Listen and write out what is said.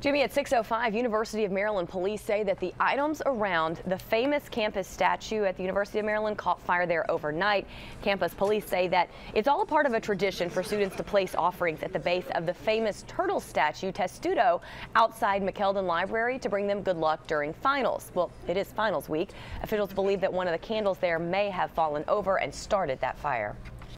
Jimmy, at 6:05, University of Maryland police say that the items around the famous campus statue at the University of Maryland caught fire there overnight. Campus police say that it's all a part of a tradition for students to place offerings at the base of the famous turtle statue, Testudo, outside McKeldin Library to bring them good luck during finals. Well, it is finals week. Officials believe that one of the candles there may have fallen over and started that fire.